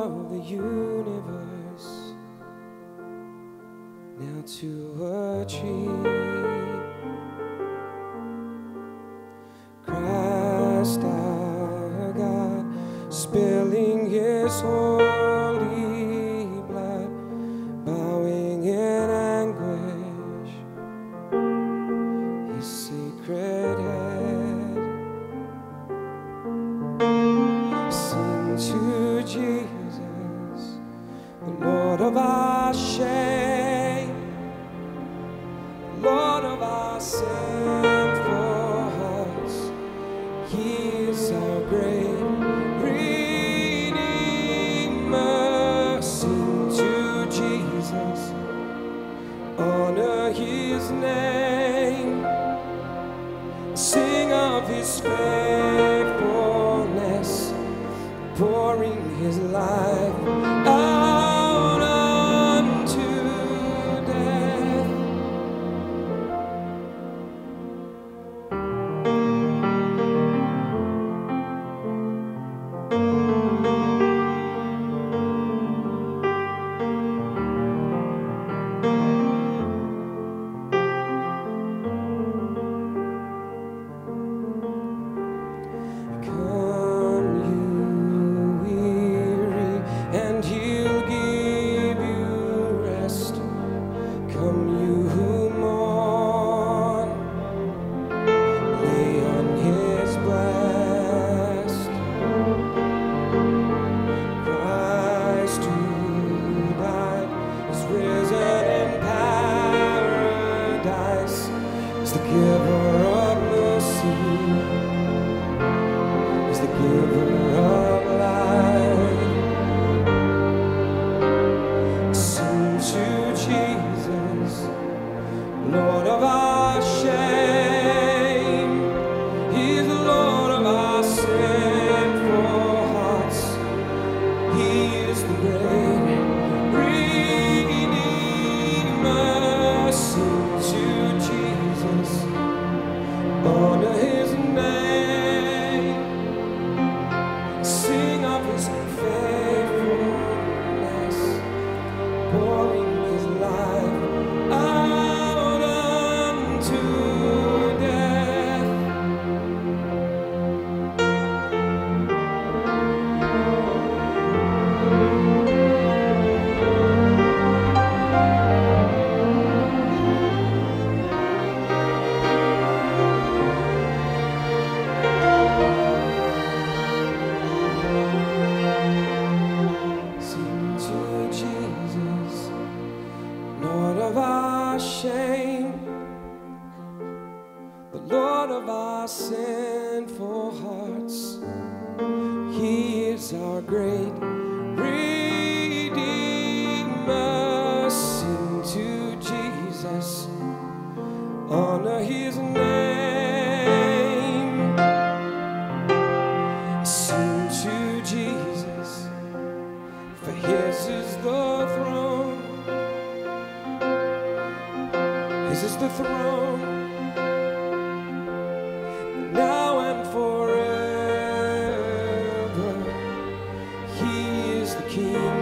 of the universe, nailed to a tree. Christ our God, spilling his holy blood, bowing in anguish, his sacred head. Sing to Jesus, the Lord of our shame, Lord of our sinful hearts. He is our great Redeemer. Sing to Jesus, honor his name, sing of his faithfulness, pouring his life out unto death. King.